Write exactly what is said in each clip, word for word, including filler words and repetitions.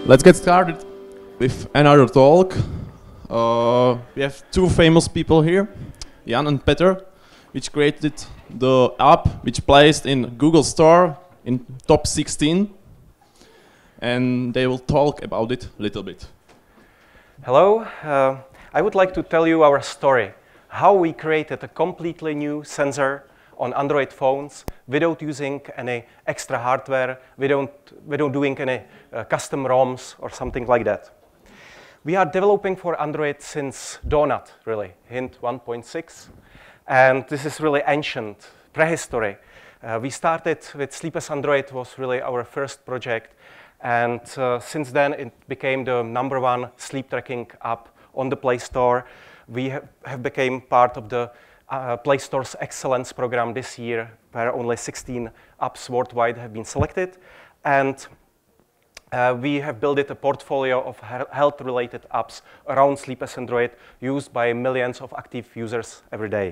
let's get started with another talk. Uh, we have two famous people here, Jan and Petr, which created the app which placed in Google Store in top sixteen, and they will talk about it a little bit. Hello, uh, I would like to tell you our story, how we created a completely new sensor on Android phones without using any extra hardware, without, without doing any uh, custom ROMs or something like that. We are developing for Android since Donut, really, hint one point six. And this is really ancient, prehistory. Uh, we started with Sleepless Android, was really our first project. And uh, since then, it became the number one sleep tracking app on the Play Store. We have, have become part of the uh, Play Store's Excellence program this year, where only sixteen apps worldwide have been selected. And Uh, we have built a portfolio of health-related apps around Sleepless Android used by millions of active users every day.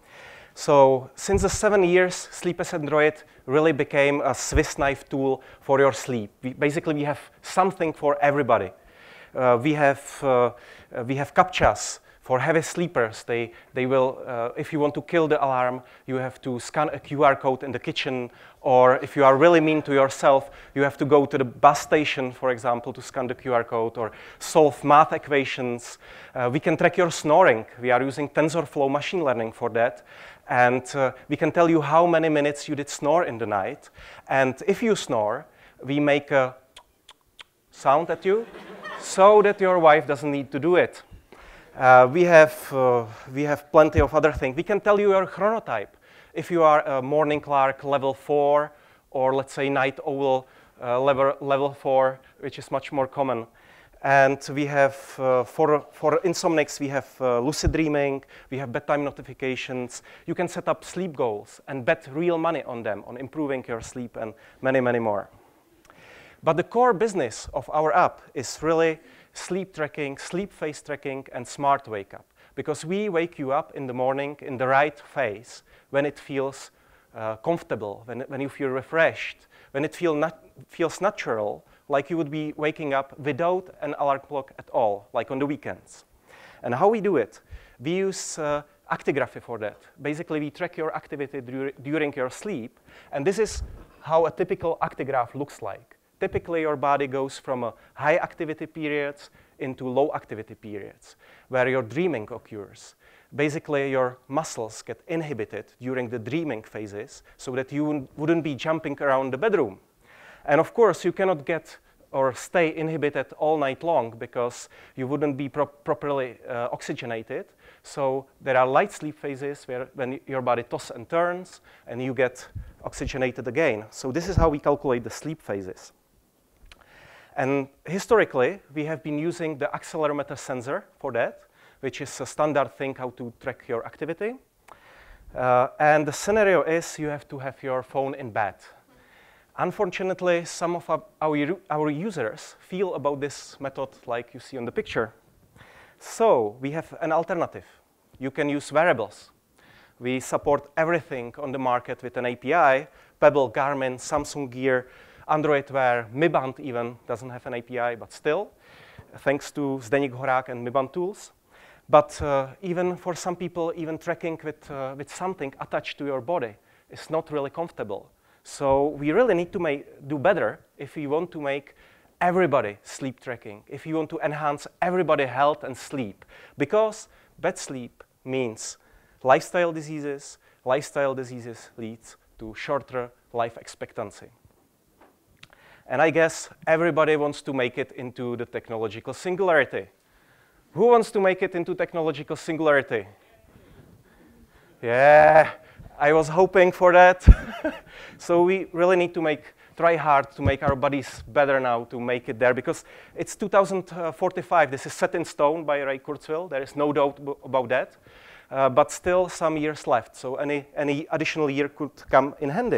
So since the seven years, Sleepless Android really became a Swiss knife tool for your sleep. We, basically, we have something for everybody. Uh, we have uh, we have CAPTCHAs for heavy sleepers. They they will, uh, if you want to kill the alarm, you have to scan a Q R code in the kitchen. Or if you are really mean to yourself, you have to go to the bus station, for example, to scan the Q R code or solve math equations. Uh, we can track your snoring. We are using TensorFlow machine learning for that. And uh, we can tell you how many minutes you did snore in the night. And if you snore, we make a sound at you so that your wife doesn't need to do it. Uh, we have, uh, we have plenty of other things. We can tell you your chronotype. If you are a morning clerk level four, or let's say night owl uh, level, level four, which is much more common. And we have, uh, for, for insomniacs, we have uh, lucid dreaming, we have bedtime notifications. You can set up sleep goals and bet real money on them, on improving your sleep and many, many more. But the core business of our app is really sleep tracking, sleep phase tracking, and smart wake up. Because we wake you up in the morning in the right phase, when it feels uh, comfortable, when, when you feel refreshed, when it feel nat feels natural, like you would be waking up without an alarm clock at all, like on the weekends. And how we do it? We use uh, actigraphy for that. Basically, we track your activity dur during your sleep, and this is how a typical actigraph looks like. Typically, your body goes from a high activity periods into low activity periods, where your dreaming occurs. Basically, your muscles get inhibited during the dreaming phases so that you wouldn't be jumping around the bedroom. And of course, you cannot get or stay inhibited all night long because you wouldn't be pro properly uh, oxygenated. So there are light sleep phases where when your body tosses and turns and you get oxygenated again. So this is how we calculate the sleep phases. And historically, we have been using the accelerometer sensor for that, which is a standard thing how to track your activity. Uh, and the scenario is you have to have your phone in bed. Unfortunately, some of our, our, our users feel about this method like you see on the picture. So we have an alternative. You can use wearables. We support everything on the market with an A P I, Pebble, Garmin, Samsung Gear, Android Wear, Mi Band even doesn't have an A P I, but still, thanks to Zdeněk Horák and Mi Band tools. But uh, even for some people, even tracking with, uh, with something attached to your body is not really comfortable. So we really need to make, do better if we want to make everybody sleep tracking, if you want to enhance everybody's health and sleep. Because bad sleep means lifestyle diseases, lifestyle diseases leads to shorter life expectancy. And I guess everybody wants to make it into the technological singularity. Who wants to make it into technological singularity? Yeah, I was hoping for that. So we really need to make, try hard to make our bodies better now to make it there, because it's two thousand forty-five. This is set in stone by Ray Kurzweil. There is no doubt about that. Uh, but still some years left. So any, any additional year could come in handy.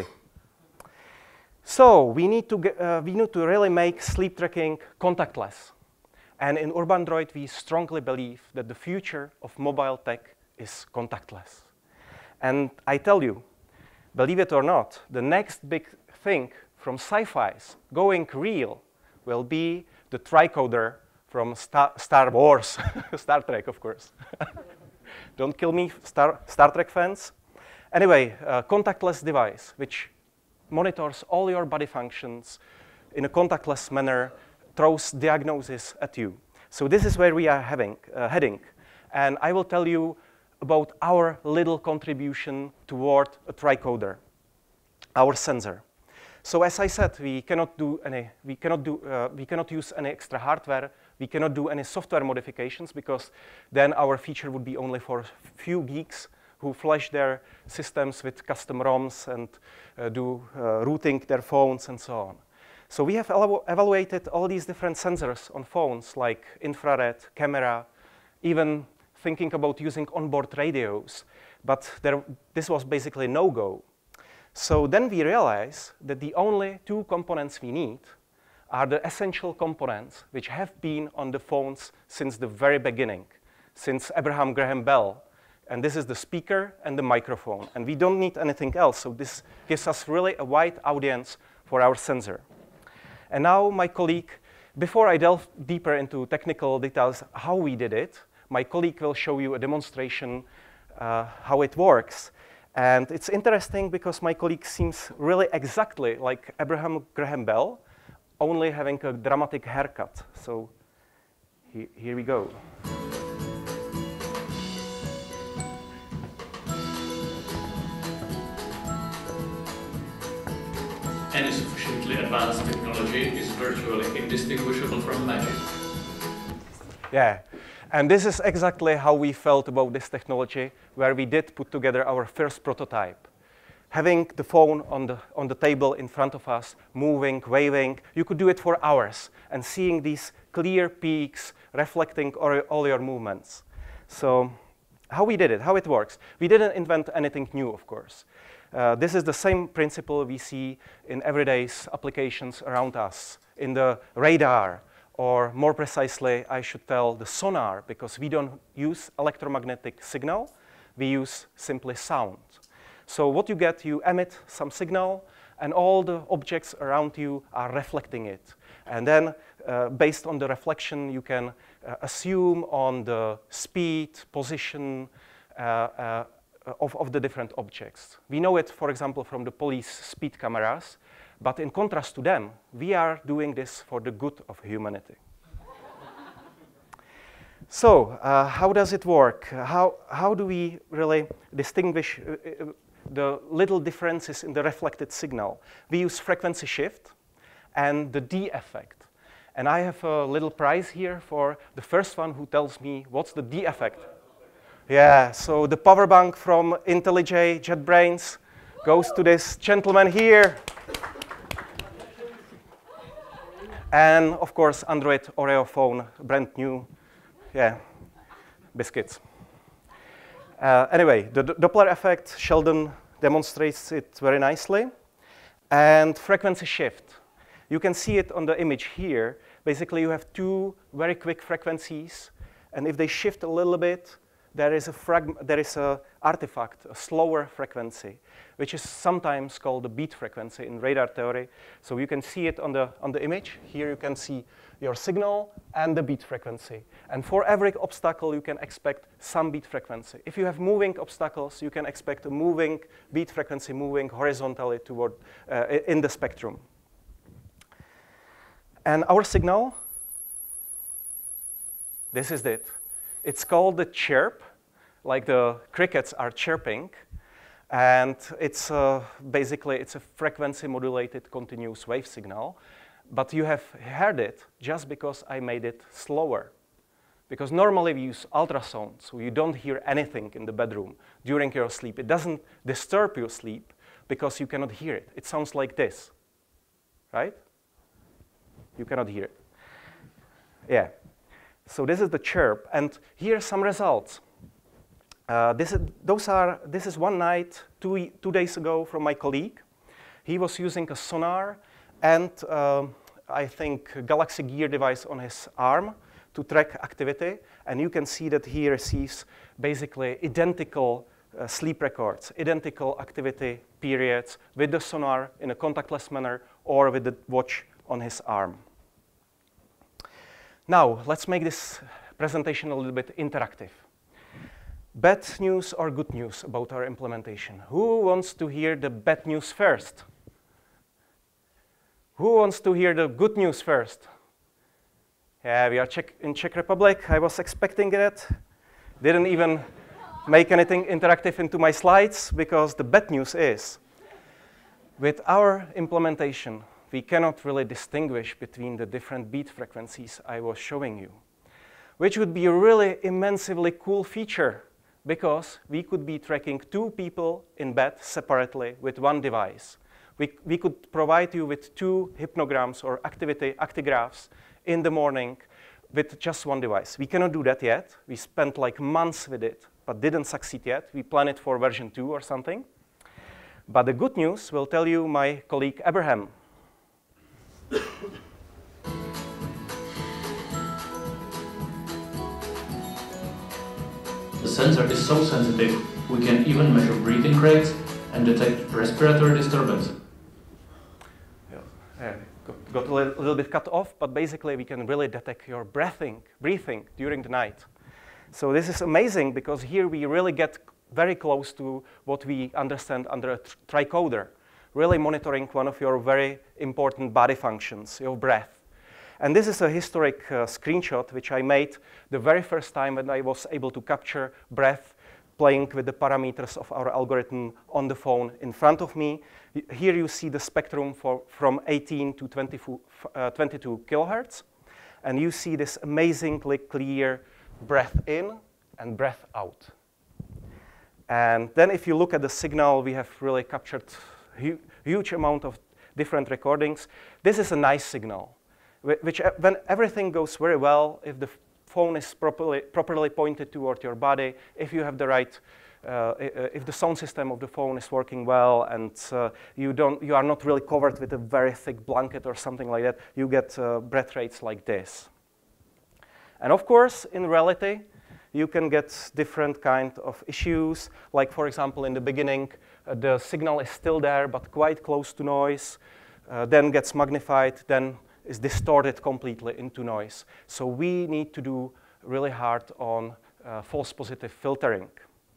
So we need to get, uh, we need to really make sleep tracking contactless. And in Urban Droid, we strongly believe that the future of mobile tech is contactless. And I tell you, believe it or not, the next big thing from sci-fis going real will be the Tricorder from Star, Star Wars, Star Trek, of course. Don't kill me, Star, Star Trek fans. Anyway, a contactless device which monitors all your body functions in a contactless manner, throws diagnosis at you. So this is where we are having, uh, heading. And I will tell you about our little contribution toward a tricorder, our sensor. So as I said, we cannot do any, we cannot do, uh, we cannot use any extra hardware. We cannot do any software modifications because then our feature would be only for few geeks who flash their systems with custom ROMs and uh, do uh, routing their phones and so on. So we have evaluated all these different sensors on phones like infrared, camera, even thinking about using onboard radios, but there, this was basically no-go. So then we realized that the only two components we need are the essential components which have been on the phones since the very beginning, since Abraham Graham Bell. And this is the speaker and the microphone. And we don't need anything else, so this gives us really a wide audience for our sensor. And now my colleague, before I delve deeper into technical details how we did it, my colleague will show you a demonstration uh, how it works. And it's interesting because my colleague seems really exactly like Abraham Graham Bell, only having a dramatic haircut. So he, here we go. Any sufficiently advanced technology is virtually indistinguishable from magic. Yeah, and this is exactly how we felt about this technology, where we did put together our first prototype. Having the phone on the, on the table in front of us, moving, waving, you could do it for hours, and seeing these clear peaks reflecting all, all your movements. So how we did it, how it works. We didn't invent anything new, of course. Uh, this is the same principle we see in everyday applications around us, in the radar, or more precisely, I should tell, the sonar, because we don't use electromagnetic signal, we use simply sound. So what you get, you emit some signal, and all the objects around you are reflecting it. And then, uh, based on the reflection, you can uh, assume on the speed, position, uh, uh, Of, of the different objects. We know it, for example, from the police speed cameras, but in contrast to them, we are doing this for the good of humanity. So, uh, how does it work? How, how do we really distinguish uh, uh, the little differences in the reflected signal? We use frequency shift and the D effect. And I have a little prize here for the first one who tells me what's the D effect. Yeah, so the power bank from IntelliJ JetBrains goes to this gentleman here. And of course, Android Oreo phone, brand new, yeah, biscuits. Uh, anyway, the D Doppler effect, Sheldon demonstrates it very nicely. And frequency shift. You can see it on the image here. Basically, you have two very quick frequencies, and if they shift a little bit, there is a fragment, there is an artifact, a slower frequency, which is sometimes called the beat frequency in radar theory. So you can see it on the, on the image. Here you can see your signal and the beat frequency. And for every obstacle, you can expect some beat frequency. If you have moving obstacles, you can expect a moving beat frequency moving horizontally toward, uh, in the spectrum. And our signal, this is it. It's called the chirp, like the crickets are chirping, and it's uh, basically it's a frequency modulated continuous wave signal, but you have heard it just because I made it slower. Because normally we use ultrasound, so you don't hear anything in the bedroom during your sleep. It doesn't disturb your sleep because you cannot hear it. It sounds like this, right? You cannot hear it. Yeah. So this is the chirp, and here are some results. Uh, this, is, those are, this is one night, two, two days ago from my colleague. He was using a Sonar and uh, I think a Galaxy Gear device on his arm to track activity, and you can see that he receives basically identical uh, sleep records, identical activity periods with the Sonar in a contactless manner or with the watch on his arm. Now, let's make this presentation a little bit interactive. Bad news or good news about our implementation? Who wants to hear the bad news first? Who wants to hear the good news first? Yeah, we are Czech in Czech Republic. I was expecting it. Didn't even make anything interactive into my slides, because the bad news is, with our implementation, we cannot really distinguish between the different beat frequencies I was showing you, which would be a really immensely cool feature, because we could be tracking two people in bed separately with one device. We, we could provide you with two hypnograms or activity actigraphs in the morning with just one device. We cannot do that yet. We spent like months with it, but didn't succeed yet. We plan it for version two or something. But the good news will tell you my colleague Abraham. The sensor is so sensitive, we can even measure breathing rates and detect respiratory disturbance. Yeah, got, got a little, little bit cut off, but basically we can really detect your breathing, breathing during the night. So this is amazing, because here we really get very close to what we understand under a tricorder, really monitoring one of your very important body functions, your breath. And this is a historic uh, screenshot which I made the very first time when I was able to capture breath playing with the parameters of our algorithm on the phone in front of me. Here you see the spectrum for, from eighteen to twenty-two kilohertz. And you see this amazingly clear breath in and breath out. And then if you look at the signal, we have really captured hu huge amount of different recordings. This is a nice signal, which when everything goes very well, if the phone is properly, properly pointed toward your body, if you have the right, uh, if the sound system of the phone is working well, and uh, you, don't, you are not really covered with a very thick blanket or something like that, you get uh, breath rates like this. And of course, in reality, you can get different kind of issues, like for example, in the beginning, uh, the signal is still there, but quite close to noise, uh, then gets magnified, then is distorted completely into noise. So we need to do really hard on uh, false positive filtering.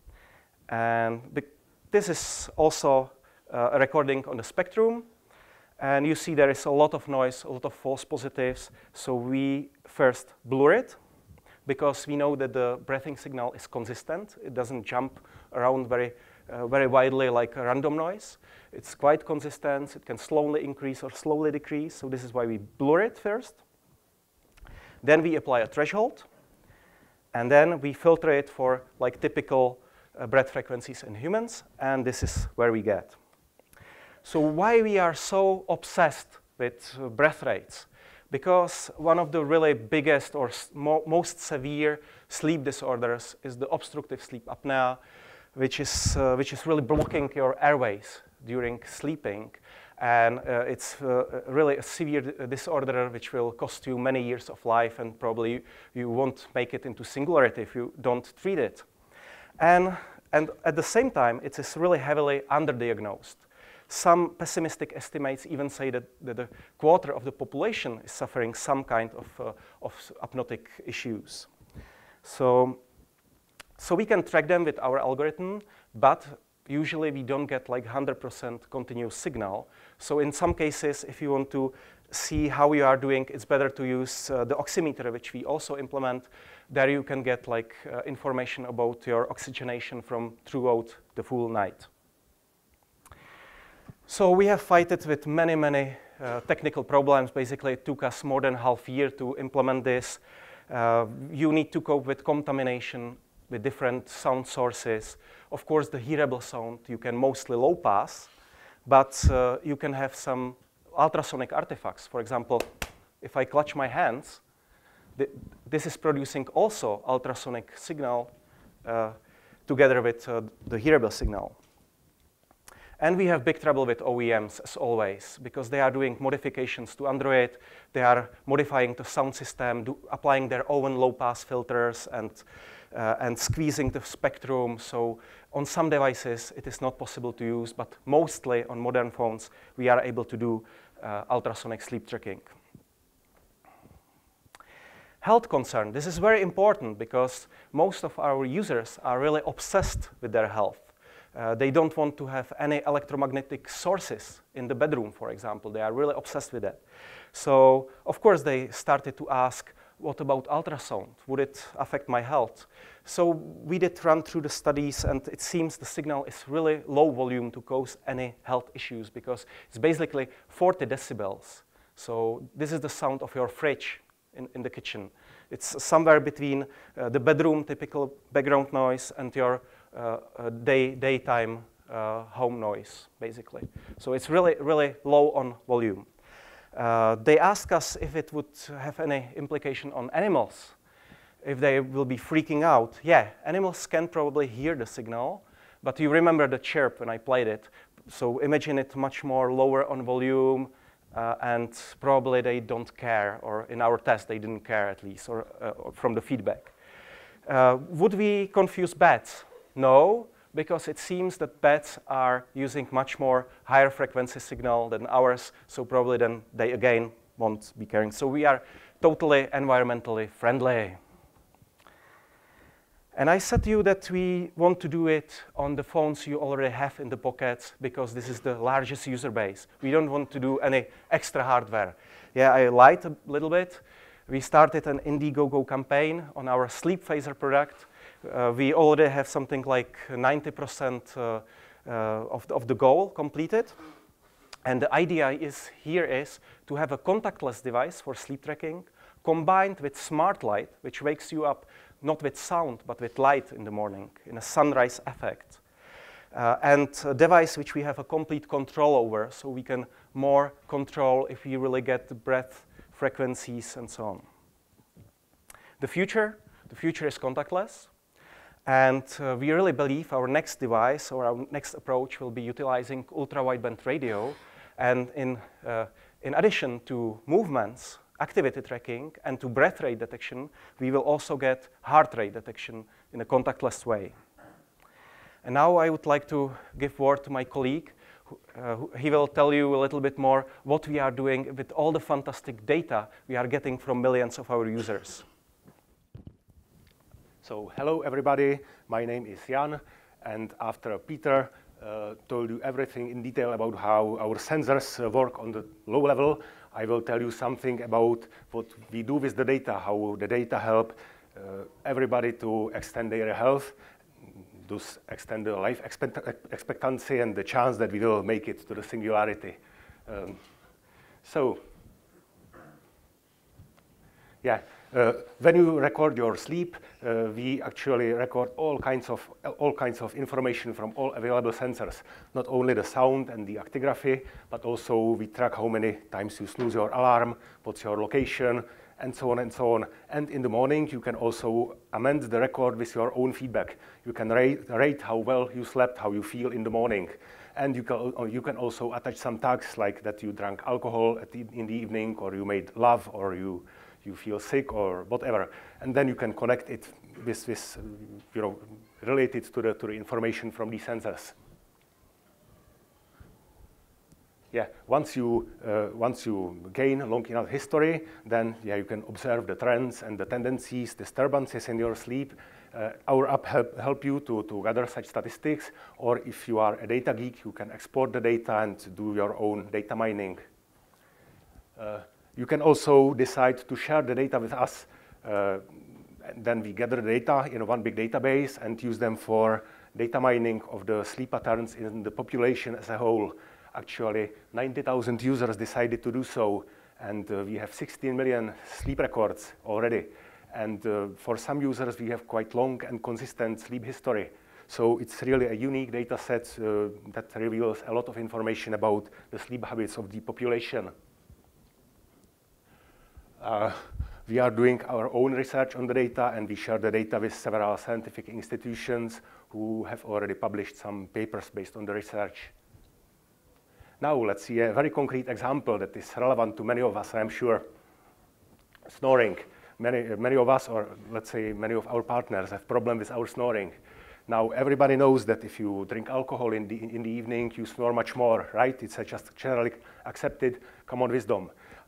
And this is also uh, a recording on the spectrum. And you see there is a lot of noise, a lot of false positives. So we first blur it, because we know that the breathing signal is consistent. It doesn't jump around very, uh, very widely like a random noise. It's quite consistent. It can slowly increase or slowly decrease. So this is why we blur it first. Then we apply a threshold. And then we filter it for like typical uh, breath frequencies in humans. And this is where we get. So why we are so obsessed with uh, breath rates? Because one of the really biggest or mo most severe sleep disorders is the obstructive sleep apnea, which is, uh, which is really blocking your airways during sleeping. And uh, it's uh, really a severe disorder which will cost you many years of life, and probably you won't make it into singularity if you don't treat it. And, and at the same time, it is really heavily underdiagnosed. Some pessimistic estimates even say that, that a quarter of the population is suffering some kind of, uh, of apneic issues. So, so we can track them with our algorithm, but usually we don't get like one hundred percent continuous signal. So in some cases, if you want to see how you are doing, it's better to use uh, the oximeter, which we also implement. There you can get like uh, information about your oxygenation from throughout the full night. So we have fighted with many, many uh, technical problems. Basically, it took us more than half a year to implement this. Uh, you need to cope with contamination with different sound sources. Of course, the hearable sound you can mostly low pass, but uh, you can have some ultrasonic artifacts. For example, if I clutch my hands, th this is producing also ultrasonic signal uh, together with uh, the hearable signal. And we have big trouble with O E Ms, as always, because they are doing modifications to Android. They are modifying the sound system, do, applying their own low-pass filters, and, uh, and squeezing the spectrum. So on some devices, it is not possible to use, but mostly on modern phones, we are able to do uh, ultrasonic sleep tracking. Health concern. This is very important because most of our users are really obsessed with their health. Uh, they don't want to have any electromagnetic sources in the bedroom, for example. They are really obsessed with that. So, of course, they started to ask, what about ultrasound? Would it affect my health? So we did run through the studies, and it seems the signal is really low volume to cause any health issues because it's basically forty decibels. So this is the sound of your fridge in, in the kitchen. It's somewhere between uh, the bedroom typical background noise and your uh, uh, day, daytime uh, home noise, basically. So it's really, really low on volume. Uh, they ask us if it would have any implication on animals, if they will be freaking out. Yeah, animals can probably hear the signal, but you remember the chirp when I played it. So imagine it much more lower on volume, uh, and probably they don't care, or in our test they didn't care at least, or, uh, or from the feedback. Uh, would we confuse bats? No, because it seems that bats are using much more higher frequency signal than ours, so probably then they again won't be caring. So we are totally environmentally friendly. And I said to you that we want to do it on the phones you already have in the pockets because this is the largest user base. We don't want to do any extra hardware. Yeah, I lied a little bit. We started an Indiegogo campaign on our sleep phaser product. Uh, we already have something like ninety percent uh, uh, of, the, of the goal completed. And the idea is here is to have a contactless device for sleep tracking combined with smart light, which wakes you up not with sound, but with light in the morning, in a sunrise effect. Uh, and a device which we have a complete control over, so we can more control if we really get the breath frequencies and so on. The future, the future is contactless. And uh, we really believe our next device or our next approach will be utilizing ultra-wideband radio. And in, uh, in addition to movements, activity tracking, and to breath rate detection, we will also get heart rate detection in a contactless way. And now I would like to give word to my colleague. Who, uh, who, he will tell you a little bit more what we are doing with all the fantastic data we are getting from millions of our users. So hello everybody, my name is Jan, and after Peter uh, told you everything in detail about how our sensors uh, work on the low level, I will tell you something about what we do with the data, how the data help uh, everybody to extend their health, thus extend the life expect expectancy and the chance that we will make it to the singularity. Um, so, yeah. Uh, when you record your sleep, uh, we actually record all kinds of all kinds of information from all available sensors. Not only the sound and the actigraphy, but also we track how many times you snooze your alarm, what's your location, and so on and so on. And in the morning, you can also amend the record with your own feedback. You can rate, rate how well you slept, how you feel in the morning. And you can, you can also attach some tags like that you drank alcohol at the, in the evening, or you made love, or you you feel sick or whatever, and then you can connect it with, with you know, related to the, to the information from these sensors. Yeah, once you, uh, once you gain long enough history, then yeah, you can observe the trends and the tendencies, disturbances in your sleep. Uh, our app help, help you to, to gather such statistics, or if you are a data geek, you can export the data and do your own data mining. Uh, You can also decide to share the data with us. Uh, and then we gather the data in one big database and use them for data mining of the sleep patterns in the population as a whole. Actually, ninety thousand users decided to do so, and uh, we have sixteen million sleep records already. And uh, for some users, we have quite long and consistent sleep history. So it's really a unique data set uh, that reveals a lot of information about the sleep habits of the population. Uh, we are doing our own research on the data, and we share the data with several scientific institutions who have already published some papers based on the research. Now let's see a very concrete example that is relevant to many of us, I'm sure. Snoring. Many, many of us, or let's say many of our partners, have problem with our snoring. Now everybody knows that if you drink alcohol in the, in the evening, you snore much more, right? It's a just generally accepted common wisdom.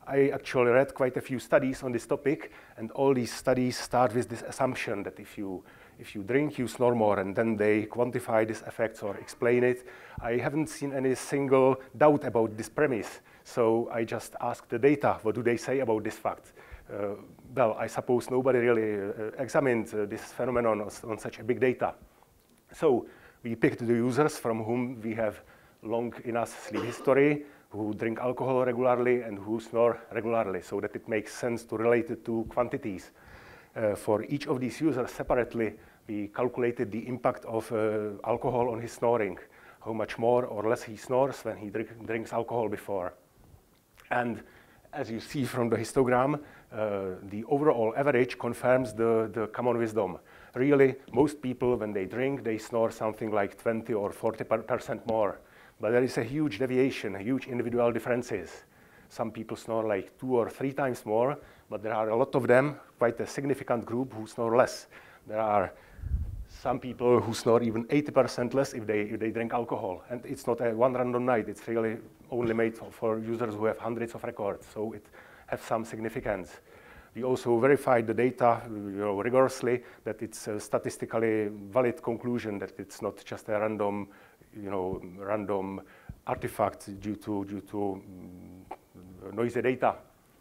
I actually read quite a few studies on this topic, and all these studies start with this assumption that if you if you drink, you snore more, and then they quantify these effects or explain it. I haven't seen any single doubt about this premise, so I just asked the data, what do they say about this fact? Uh, well, I suppose nobody really uh, examined uh, this phenomenon on, on such a big data. So we picked the users from whom we have long enough sleep history, who drink alcohol regularly and who snore regularly, so that it makes sense to relate it to quantities. Uh, for each of these users separately, we calculated the impact of uh, alcohol on his snoring, how much more or less he snores when he drink, drinks alcohol before. And as you see from the histogram, uh, the overall average confirms the, the common wisdom. Really, most people, when they drink, they snore something like twenty or forty percent more. But there is a huge deviation, huge individual differences. Some people snore like two or three times more, but there are a lot of them, quite a significant group, who snore less. There are some people who snore even eighty percent less if they, if they drink alcohol. And it's not a one random night, it's really only made for, for users who have hundreds of records, so it has some significance. We also verified the data you know, rigorously, that it's a statistically valid conclusion, that it's not just a random, you know, random artifact due to, due to um, noisy data.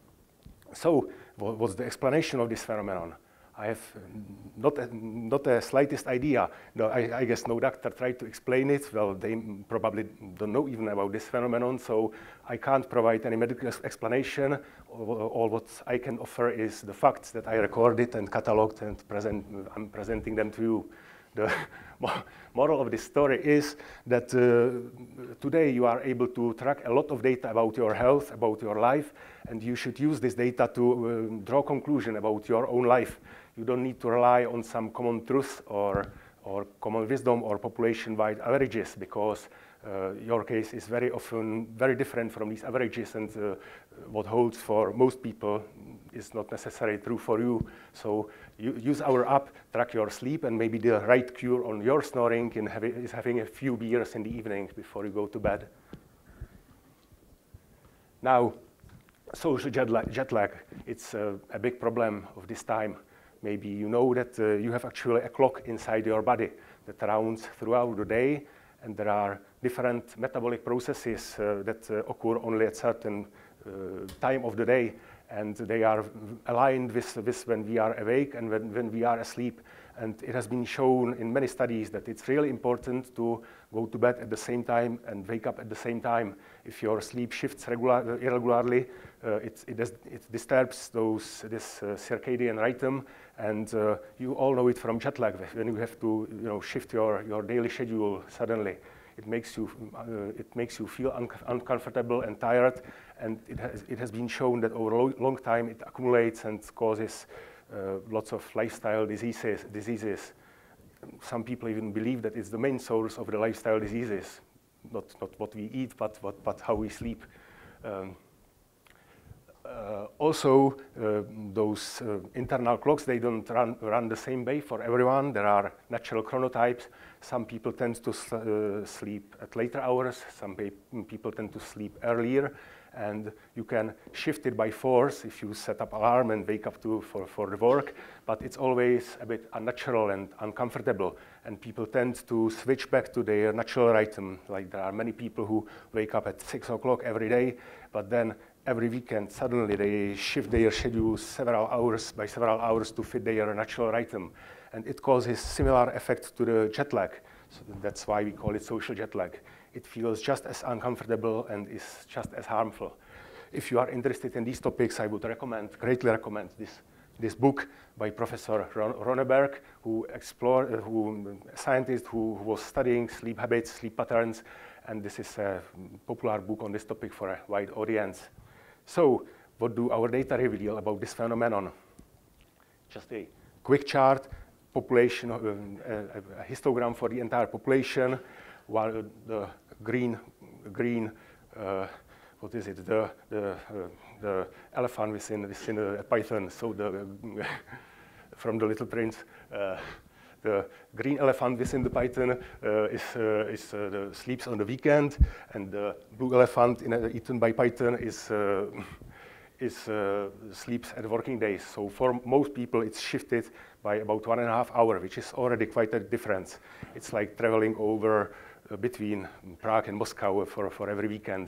So what was the explanation of this phenomenon? I have not a, not a slightest idea. No, I, I guess no doctor tried to explain it. Well, they probably don't know even about this phenomenon, so I can't provide any medical explanation. All, all what I can offer is the facts that I recorded and cataloged and present, I'm presenting them to you. The moral of this story is that uh, today you are able to track a lot of data about your health, about your life, and you should use this data to uh, draw conclusion about your own life. You don't need to rely on some common truth or, or common wisdom or population-wide averages, because uh, your case is very often very different from these averages, and uh, what holds for most people is not necessarily true for you. So you use our app, track your sleep, and maybe the right cure on your snoring in have, is having a few beers in the evening before you go to bed. Now, social jet lag, jet lag it's uh, a big problem of this time. Maybe you know that uh, you have actually a clock inside your body that rounds throughout the day, and there are different metabolic processes uh, that uh, occur only at certain uh, time of the day, and they are aligned with, with when we are awake and when, when we are asleep. And it has been shown in many studies that it's really important to go to bed at the same time and wake up at the same time. If your sleep shifts regular, irregularly, uh, it, it, does, it disturbs those, this uh, circadian rhythm, and uh, you all know it from jet lag, when you have to you know, shift your, your daily schedule suddenly. It makes you, uh, it makes you feel un uncomfortable and tired, and it has, it has been shown that over a lo long time it accumulates and causes uh, lots of lifestyle diseases, diseases. Some people even believe that it's the main source of the lifestyle diseases, not, not what we eat, but, but, but how we sleep. Um, Uh, also, uh, those uh, internal clocks, they don't run, run the same way for everyone. There are natural chronotypes. Some people tend to sl uh, sleep at later hours. Some people tend to sleep earlier. And you can shift it by force if you set up alarm and wake up to, for, for the work. But it's always a bit unnatural and uncomfortable. And people tend to switch back to their natural rhythm. Like there are many people who wake up at six o'clock every day, but then every weekend, suddenly they shift their schedule several hours by several hours to fit their natural rhythm. And it causes similar effect to the jet lag. So that's why we call it social jet lag. It feels just as uncomfortable and is just as harmful. If you are interested in these topics, I would recommend, greatly recommend this, this book by Professor Ron Ronneberg, who explored, uh, who, a scientist who, who was studying sleep habits, sleep patterns, and this is a popular book on this topic for a wide audience. So, what do our data reveal about this phenomenon? Just a quick chart, population, uh, a, a histogram for the entire population, while the green, green, uh, what is it? The the uh, the elephant within within a python. So the from the Little Prince. Uh, The green elephant within the python uh, is, uh, is uh, the sleeps on the weekend, and the blue elephant in, uh, eaten by python is, uh, is uh, sleeps at working days. So for most people, it's shifted by about one and a half hour, which is already quite a difference. It's like traveling over uh, between Prague and Moscow for, for every weekend.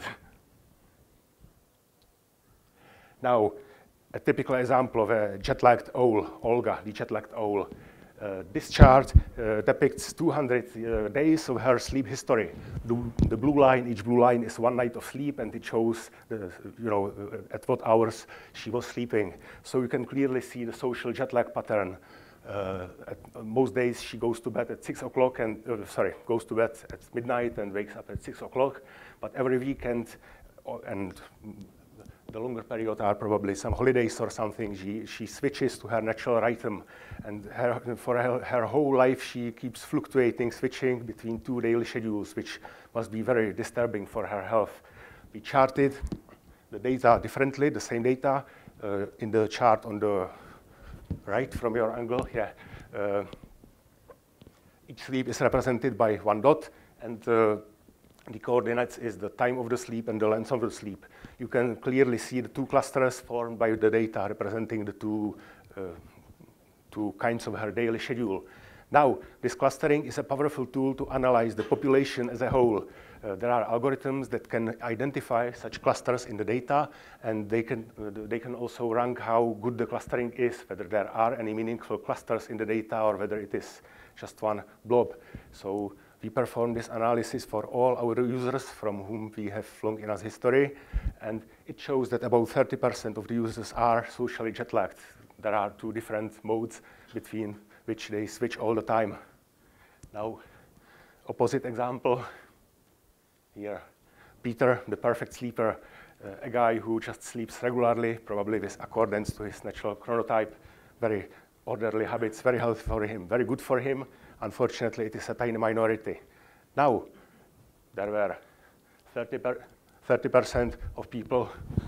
Now, a typical example of a jet-lagged owl, Olga, the jet-lagged owl. Uh, this chart uh, depicts two hundred uh, days of her sleep history. The, the blue line, each blue line is one night of sleep, and it shows, the, you know, uh, at what hours she was sleeping. So you can clearly see the social jet lag pattern. Uh, at most days she goes to bed at six o'clock and, uh, sorry, goes to bed at midnight and wakes up at six o'clock. But every weekend, uh, and the longer period are probably some holidays or something, she, she switches to her natural rhythm. And her, for her, her whole life, she keeps fluctuating, switching between two daily schedules, which must be very disturbing for her health. We charted the data differently, the same data, uh, in the chart on the right from your angle. Yeah. Uh, each sleep is represented by one dot, and uh, the coordinates is the time of the sleep and the length of the sleep. You can clearly see the two clusters formed by the data representing the two, uh, two kinds of her daily schedule. Now, this clustering is a powerful tool to analyze the population as a whole. Uh, there are algorithms that can identify such clusters in the data, and they can, uh, they can also rank how good the clustering is, whether there are any meaningful clusters in the data or whether it is just one blob. So we perform this analysis for all our users from whom we have long enough history, and it shows that about thirty percent of the users are socially jet-lagged. There are two different modes between which they switch all the time. Now, opposite example here. Peter, the perfect sleeper, uh, a guy who just sleeps regularly, probably with accordance to his natural chronotype, very orderly habits, very healthy for him, very good for him. Unfortunately, it is a tiny minority. Now, there were thirty percent of people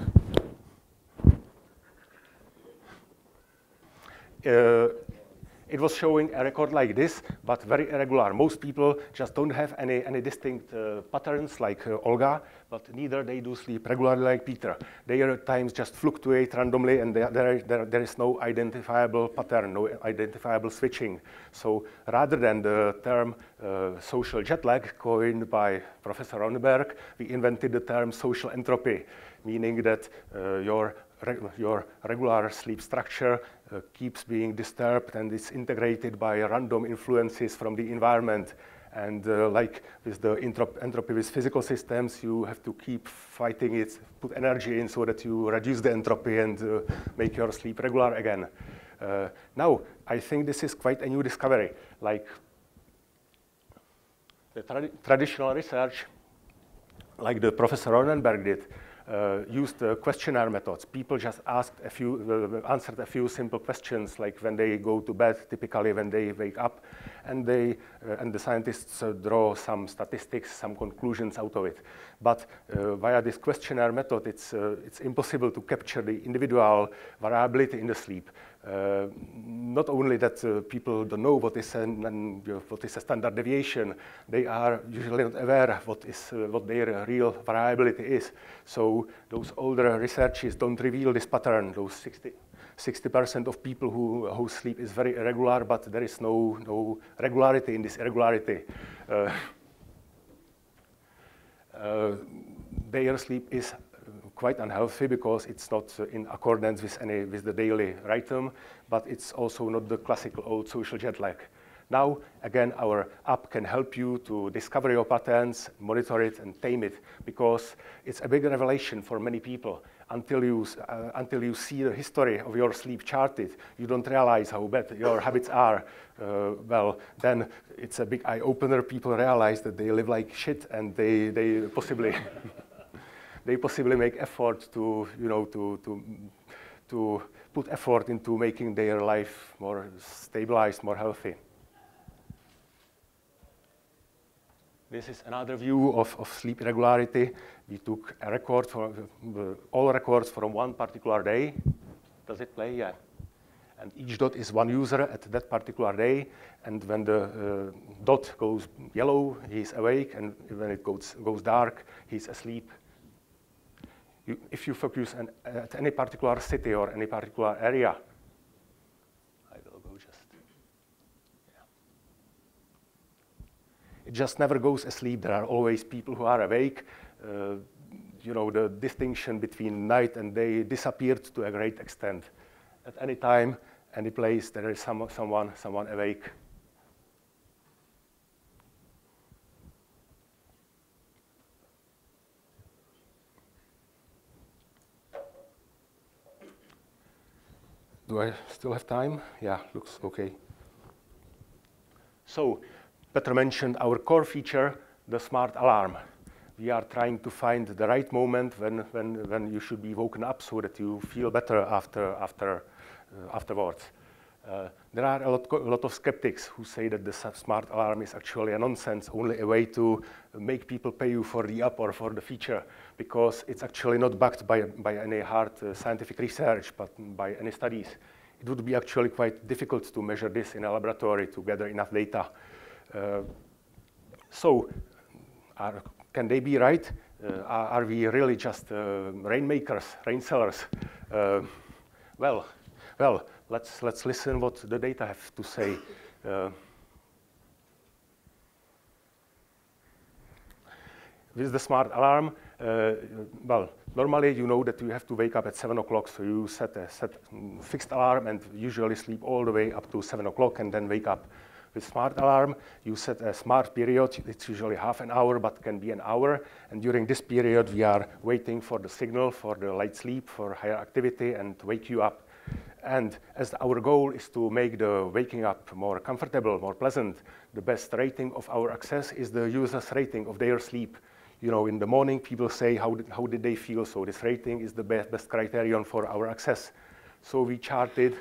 uh, it was showing a record like this, but very irregular. Most people just don't have any, any distinct uh, patterns like uh, Olga, but neither they do sleep regularly like Peter. Their times just fluctuate randomly, and there, there, there, there is no identifiable pattern, no identifiable switching. So rather than the term uh, social jet lag coined by Professor Ronneberg, we invented the term social entropy, meaning that uh, your Re your regular sleep structure uh, keeps being disturbed and is integrated by random influences from the environment. And uh, like with the entropy with physical systems, you have to keep fighting it, put energy in so that you reduce the entropy and uh, make your sleep regular again. Uh, now, I think this is quite a new discovery. Like the tra traditional research, like the Professor Ronneberg did, Uh, used uh, questionnaire methods. People just asked a few, uh, answered a few simple questions, like when they go to bed, typically when they wake up, and they uh, and the scientists uh, draw some statistics, some conclusions out of it. But uh, via this questionnaire method, it's uh, it's impossible to capture the individual variability in the sleep. Uh, not only that uh, people don't know what is an, an, what is a standard deviation, they are usually not aware what is uh, what their real variability is. So those older researches don't reveal this pattern. Those sixty percent of people who whose sleep is very irregular, but there is no no regularity in this irregularity. Uh, uh, their sleep is quite unhealthy because it's not uh, in accordance with any with the daily rhythm, but it's also not the classical old social jet lag. Now, again, our app can help you to discover your patterns, monitor it, and tame it, because it's a big revelation for many people. Until you, uh, until you see the history of your sleep charted, you don't realize how bad your habits are. Uh, well, then it's a big eye-opener. People realize that they live like shit, and they, they possibly they possibly make effort to, you know, to, to, to put effort into making their life more stabilized, more healthy. This is another view of, of sleep irregularity. We took a record for uh, all records from one particular day. Does it play? Yeah. And each dot is one user at that particular day. And when the uh, dot goes yellow, he's awake. And when it goes, goes dark, he's asleep. you, if you focus an, at any particular city or any particular area, I will go just, yeah. It just never goes asleep. There are always people who are awake. Uh, you know, the distinction between night and day disappeared to a great extent. At any time, any place, there is some, someone, someone awake. Do I still have time? Yeah, looks okay. So, Petr mentioned our core feature, the smart alarm. We are trying to find the right moment when, when, when you should be woken up so that you feel better after, after, uh, afterwards. Uh, there are a lot, a lot of skeptics who say that the smart alarm is actually a nonsense, only a way to make people pay you for the app or for the feature, because it's actually not backed by, by any hard uh, scientific research, but by any studies. It would be actually quite difficult to measure this in a laboratory to gather enough data. Uh, so, are, can they be right? Uh, are, are we really just uh, rainmakers, rain sellers? Uh, well, well, let's let's listen what the data have to say. Uh, with the smart alarm, uh, well, normally you know that you have to wake up at seven o'clock, so you set a set fixed alarm and usually sleep all the way up to seven o'clock and then wake up. With smart alarm, you set a smart period. It's usually half an hour, but can be an hour. And during this period, we are waiting for the signal, for the light sleep, for higher activity, and wake you up. And as our goal is to make the waking up more comfortable, more pleasant, the best rating of our access is the user's rating of their sleep. You know, in the morning, people say, how did, how did they feel? So this rating is the best, best criterion for our access. So we charted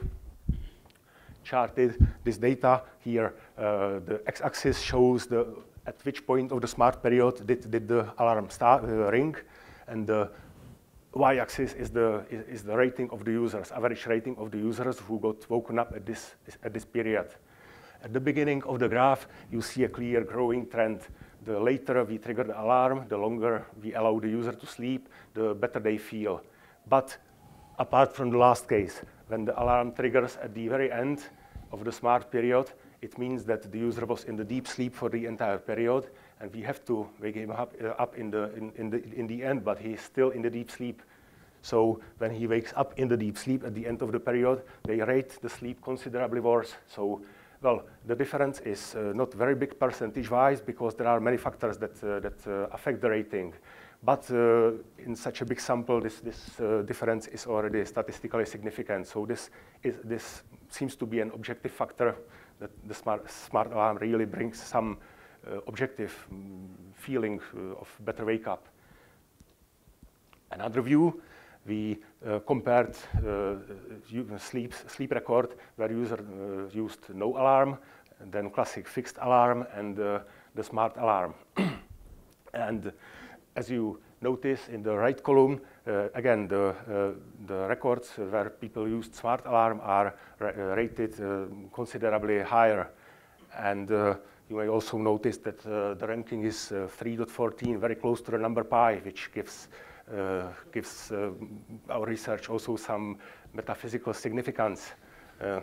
charted this data here. Uh, the x-axis shows the, at which point of the smart period did, did the alarm start, uh, ring, and the y-axis is the, is, is the rating of the users, average rating of the users who got woken up at this, at this period. At the beginning of the graph, you see a clear growing trend. The later we trigger the alarm, the longer we allow the user to sleep, the better they feel. But apart from the last case, when the alarm triggers at the very end of the smart period, it means that the user was in the deep sleep for the entire period, and we have to wake him up, uh, up in, the, in, in, the, in the end, but he's still in the deep sleep. So when he wakes up in the deep sleep at the end of the period, they rate the sleep considerably worse. So, well, the difference is uh, not very big percentage-wise, because there are many factors that, uh, that uh, affect the rating. But uh, in such a big sample, this, this uh, difference is already statistically significant. So this, is, this seems to be an objective factor that the smart, smart alarm really brings some uh, objective um, feeling uh, of better wake up. Another view, we uh, compared uh, sleep, sleep record where user uh, used no alarm, and then classic fixed alarm, and uh, the smart alarm. And as you notice in the right column, uh, again, the, uh, the records where people used smart alarm are ra uh, rated uh, considerably higher. And uh, you may also notice that uh, the ranking is uh, three point one four, very close to the number pi, which gives, uh, gives uh, our research also some metaphysical significance. Uh,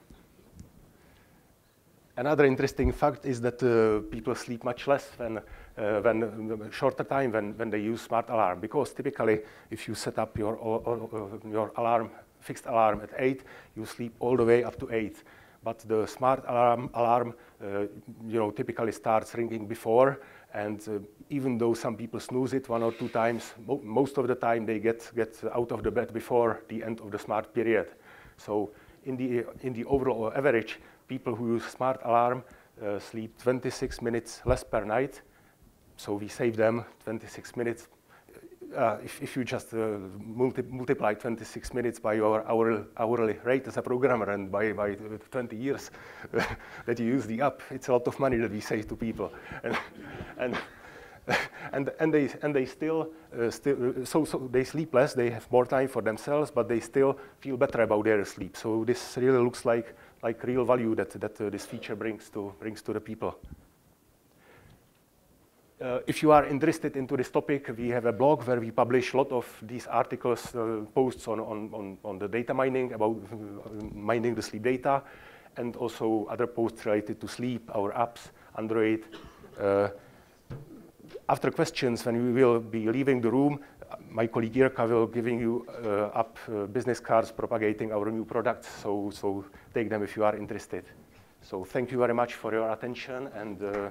Another interesting fact is that uh, people sleep much less when, uh, when uh, shorter time when, when they use smart alarm, because typically if you set up your, or, or, your alarm, fixed alarm at eight, you sleep all the way up to eight. But the smart alarm, alarm uh, you know, typically starts ringing before, and uh, even though some people snooze it one or two times, mo most of the time they get, get out of the bed before the end of the smart period. So in the, in the overall average, people who use smart alarm uh, sleep twenty-six minutes less per night. So we save them twenty-six minutes. Uh, if, if you just uh, multi multiply twenty-six minutes by your hourly, hourly rate as a programmer, and by, by twenty years that you use the app, it's a lot of money that we save to people. And, and, and, and, they, and they still, uh, still so, so they sleep less, they have more time for themselves, but they still feel better about their sleep. So this really looks like like real value that, that uh, this feature brings to, brings to the people. Uh, if you are interested into this topic, we have a blog where we publish a lot of these articles, uh, posts on, on, on, on the data mining, about uh, mining the sleep data, and also other posts related to sleep, our apps, Android. Uh, after questions, when we will be leaving the room, my colleague Jirka will giving you uh, up uh, business cards propagating our new products, so, so take them if you are interested. So thank you very much for your attention, and uh,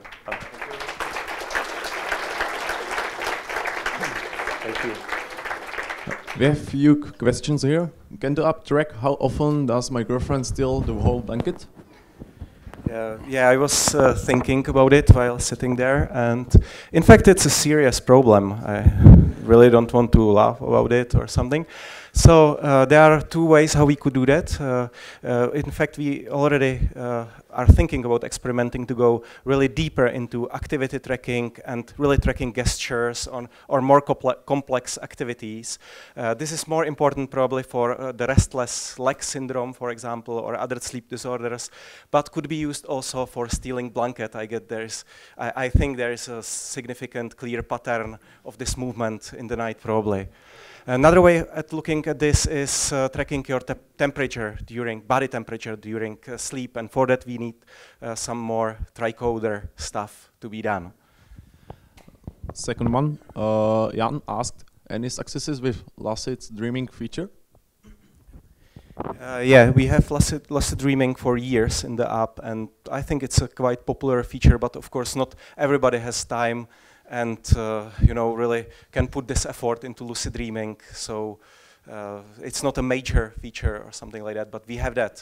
thank you. We have few questions here. Can the app track how often does my girlfriend steal the whole blanket? Uh, yeah, I was uh, thinking about it while sitting there, and in fact it's a serious problem. I really don't want to laugh about it or something. So uh, there are two ways how we could do that. Uh, uh, in fact, we already uh, are thinking about experimenting to go really deeper into activity tracking and really tracking gestures on or more comple complex activities. Uh, this is more important probably for uh, the restless leg syndrome, for example, or other sleep disorders, but could be used also for stealing blanket. I get there's, I, I think there is a significant clear pattern of this movement in the night probably. Another way at looking at this is uh, tracking your te temperature during, body temperature during uh, sleep, and for that we need uh, some more tricorder stuff to be done. Second one, uh, Jan asked, any successes with lucid dreaming feature? Uh, yeah, we have lucid, lucid dreaming for years in the app, and I think it's a quite popular feature, but of course not everybody has time and uh, you know, really can put this effort into lucid dreaming. So uh, it's not a major feature or something like that, but we have that.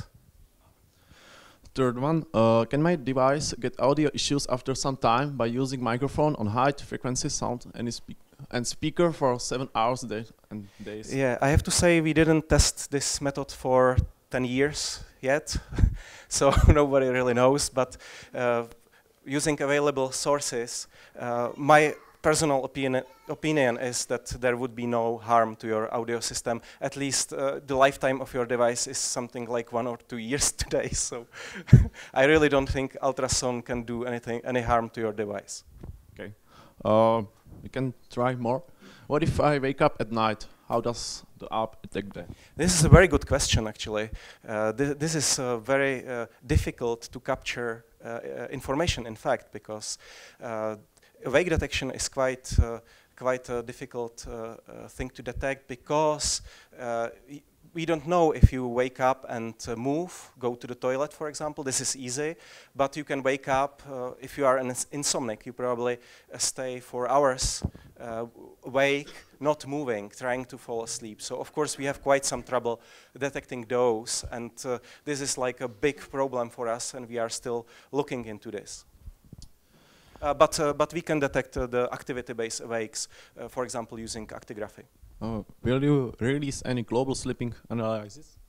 Third one, uh, can my device get audio issues after some time by using microphone on high frequency sound and, spe and speaker for seven hours a day and days? Yeah, I have to say we didn't test this method for ten years yet, so nobody really knows, but uh, using available sources, uh, my personal opinion, opinion is that there would be no harm to your audio system. At least uh, the lifetime of your device is something like one or two years today. So I really don't think ultrasound can do anything, any harm to your device. Okay, uh, we can try more. What if I wake up at night? How does the app detect that? This is a very good question, actually. Uh, th this is uh, very uh, difficult to capture uh, uh, information, in fact, because uh, wake detection is quite uh, quite a difficult uh, uh, thing to detect, because uh, we don't know if you wake up and uh, move, go to the toilet, for example. This is easy, but you can wake up uh, if you are an insomniac. You probably uh, stay for hours uh, awake, not moving, trying to fall asleep. So of course we have quite some trouble detecting those, and uh, this is like a big problem for us, and we are still looking into this. Uh, but, uh, but we can detect uh, the activity-based awakes, uh, for example, using actigraphy. Uh, will you release any global sleeping analysis?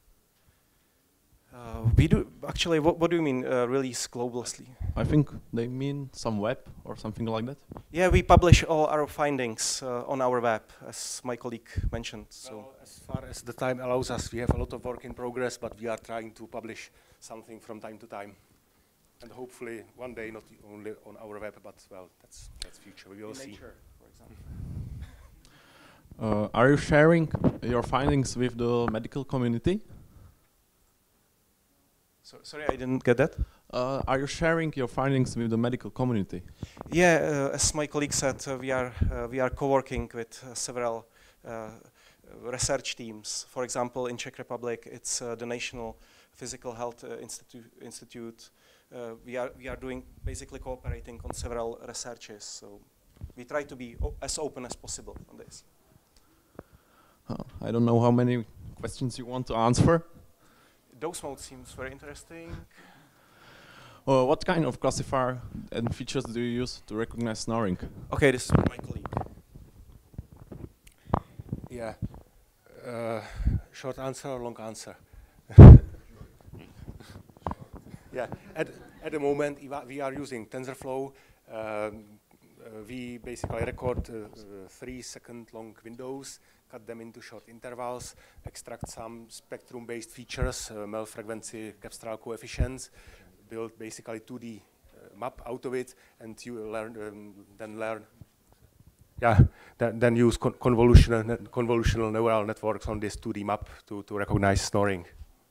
Uh, we do, actually, what, what do you mean, uh, release globally? I think they mean some web or something like that. Yeah, we publish all our findings uh, on our web, as my colleague mentioned. So, well, as far as the time allows us, we have a lot of work in progress, but we are trying to publish something from time to time. And hopefully one day not only on our web, but well, that's, that's future, we will see. Nature, for example. Uh, are you sharing your findings with the medical community? So, sorry, I didn't get that. Uh, are you sharing your findings with the medical community? Yeah, uh, as my colleague said, uh, we are uh, we are co-working with uh, several uh, research teams. For example, in Czech Republic, it's uh, the National Physical Health uh, Institute. Institute. Uh, we are we are doing basically cooperating on several researches. So we try to be o as open as possible on this. Uh, I don't know how many questions you want to answer. Dose mode seems very interesting. Uh, what kind of classifier and features do you use to recognize snoring? Okay, this is my colleague. Yeah, uh, short answer or long answer? Yeah, at, at the moment we are using TensorFlow. Um, uh, we basically record uh, uh, three second long windows, cut them into short intervals, extract some spectrum-based features, uh, mel frequency, Kapstral coefficients, build basically two D uh, map out of it, and you learn um, then learn. Yeah, then, then use con convolutional ne convolutional neural networks on this two D map to to recognize snoring.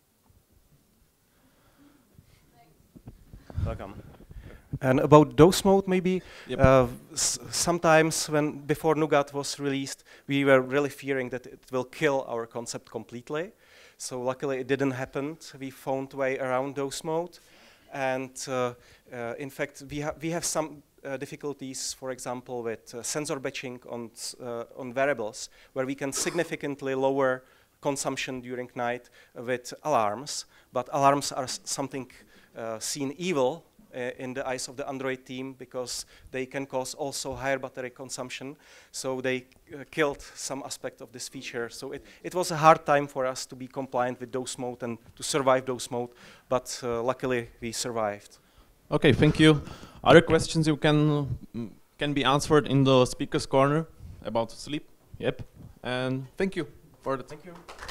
Welcome. And about dose mode, maybe, Yep. uh, s sometimes when before Nougat was released, we were really fearing that it will kill our concept completely. So luckily it didn't happen. We found a way around dose mode. And uh, uh, in fact, we, ha we have some uh, difficulties, for example, with uh, sensor batching on, uh, on variables, where we can significantly lower consumption during night with alarms. But alarms are s something uh, seen evil uh, in the eyes of the Android team, because they can cause also higher battery consumption. So they uh, killed some aspect of this feature. So it, it was a hard time for us to be compliant with dose mode and to survive dose mode, but uh, luckily we survived. Okay, thank you. Other questions you can mm, can be answered in the speaker's corner about sleep. Yep. And thank you for the. Thank you.